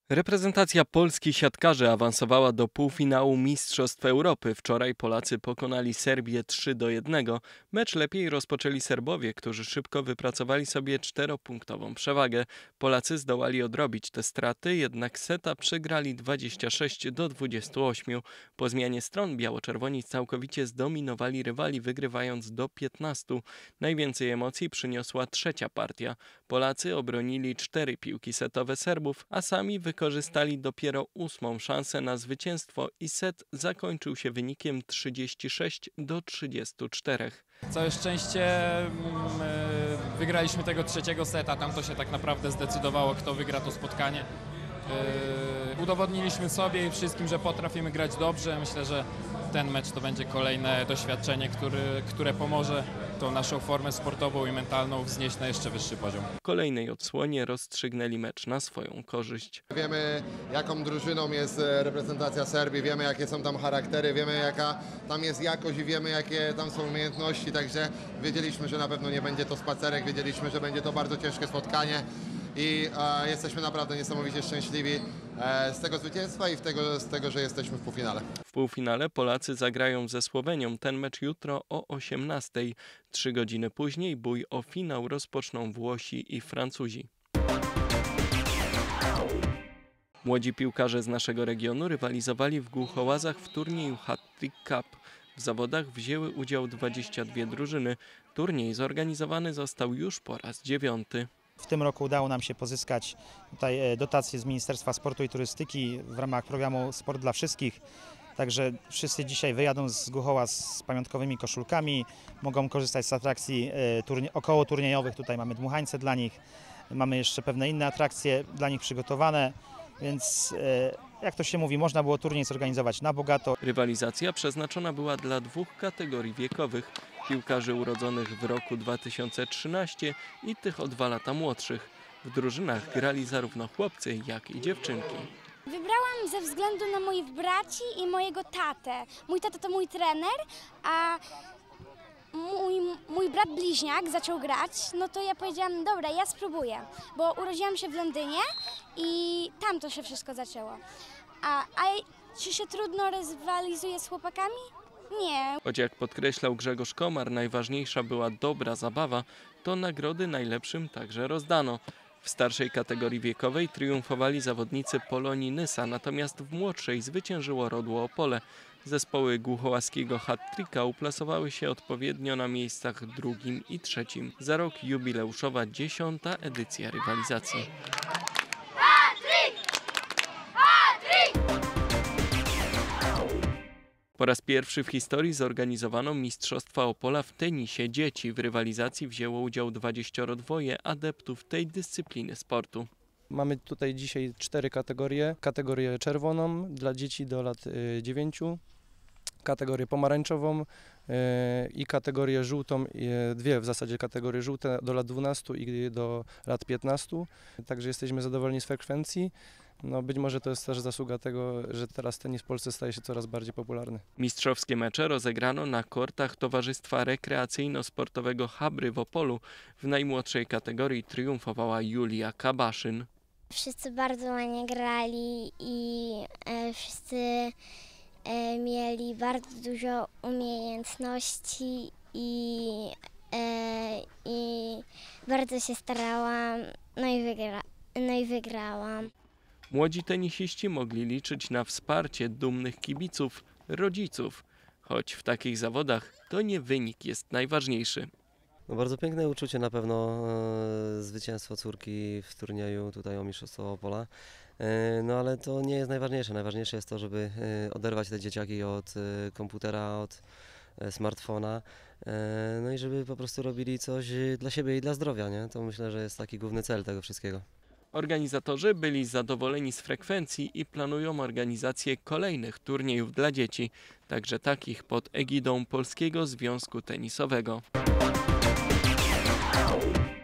Reprezentacja Polski siatkarzy awansowała do półfinału Mistrzostw Europy. Wczoraj Polacy pokonali Serbię 3-1. Mecz lepiej rozpoczęli Serbowie, którzy szybko wypracowali sobie 4-punktową przewagę. Polacy zdołali odrobić te straty, jednak seta przegrali 26-28. Po zmianie stron biało-czerwoni całkowicie zdominowali rywali, wygrywając do 15. Najwięcej emocji przyniosła trzecia partia. Polacy obronili 4 piłki setowe Serbów, a sami wykorzystali dopiero 8. szansę na zwycięstwo i set zakończył się wynikiem 36-34. Całe szczęście wygraliśmy tego trzeciego seta, tam to się tak naprawdę zdecydowało, kto wygra to spotkanie. Udowodniliśmy sobie i wszystkim, że potrafimy grać dobrze. Myślę, że ten mecz to będzie kolejne doświadczenie, które pomoże tą naszą formę sportową i mentalną wznieść na jeszcze wyższy poziom. W kolejnej odsłonie rozstrzygnęli mecz na swoją korzyść. Wiemy, jaką drużyną jest reprezentacja Serbii, wiemy, jakie są tam charaktery, wiemy, jaka tam jest jakość i wiemy, jakie tam są umiejętności, także wiedzieliśmy, że na pewno nie będzie to spacerek, wiedzieliśmy, że będzie to bardzo ciężkie spotkanie i jesteśmy naprawdę niesamowicie szczęśliwi z tego zwycięstwa i z tego, że jesteśmy w półfinale. W półfinale Polacy zagrają ze Słowenią. Ten mecz jutro o 18:00. 3 godziny później bój o finał rozpoczną Włosi i Francuzi. Młodzi piłkarze z naszego regionu rywalizowali w Głuchołazach w turnieju Hat-Trick Cup. W zawodach wzięły udział 22 drużyny. Turniej zorganizowany został już po raz 9. W tym roku udało nam się pozyskać tutaj dotacje z Ministerstwa Sportu i Turystyki w ramach programu Sport dla Wszystkich. Także wszyscy dzisiaj wyjadą z Głuchołaz z pamiątkowymi koszulkami, mogą korzystać z atrakcji okołoturniejowych. Tutaj mamy dmuchańce dla nich, mamy jeszcze pewne inne atrakcje dla nich przygotowane, więc jak to się mówi, można było turniej zorganizować na bogato. Rywalizacja przeznaczona była dla 2 kategorii wiekowych. Piłkarzy urodzonych w roku 2013 i tych o 2 lata młodszych. W drużynach grali zarówno chłopcy, jak i dziewczynki. Wybrałam ze względu na moich braci i mojego tatę. Mój tata to mój trener, a mój brat bliźniak zaczął grać, no to ja powiedziałam, dobra, ja spróbuję, bo urodziłam się w Londynie i tam to się wszystko zaczęło. A czy się trudno rywalizuje z chłopakami? Nie. Choć jak podkreślał Grzegorz Komar, najważniejsza była dobra zabawa, to nagrody najlepszym także rozdano. W starszej kategorii wiekowej triumfowali zawodnicy Polonii Nysa, natomiast w młodszej zwyciężyło Rodło Opole. Zespoły głuchołaskiego hat-tricka uplasowały się odpowiednio na miejscach 2. i 3. Za rok jubileuszowa 10. edycja rywalizacji. Po raz pierwszy w historii zorganizowano Mistrzostwa Opola w tenisie dzieci. W rywalizacji wzięło udział 22 adeptów tej dyscypliny sportu. Mamy tutaj dzisiaj 4 kategorie. Kategorię czerwoną dla dzieci do lat 9, kategorię pomarańczową i kategorię żółtą, 2 w zasadzie kategorie żółte do lat 12 i do lat 15. Także jesteśmy zadowoleni z frekwencji. No, być może to jest też zasługa tego, że teraz tenis w Polsce staje się coraz bardziej popularny. Mistrzowskie mecze rozegrano na kortach Towarzystwa Rekreacyjno-Sportowego Habry w Opolu. W najmłodszej kategorii triumfowała Julia Kabaszyn. Wszyscy bardzo ładnie grali i wszyscy mieli bardzo dużo umiejętności i bardzo się starałam, no i wygrałam. Młodzi tenisiści mogli liczyć na wsparcie dumnych kibiców, rodziców. Choć w takich zawodach to nie wynik jest najważniejszy. No bardzo piękne uczucie na pewno, zwycięstwo córki w turnieju tutaj o Mistrzostwo Opola. No ale to nie jest najważniejsze. Najważniejsze jest to, żeby oderwać te dzieciaki od komputera, od smartfona. No i żeby po prostu robili coś dla siebie i dla zdrowia, nie? To myślę, że jest taki główny cel tego wszystkiego. Organizatorzy byli zadowoleni z frekwencji i planują organizację kolejnych turniejów dla dzieci, także takich pod egidą Polskiego Związku Tenisowego.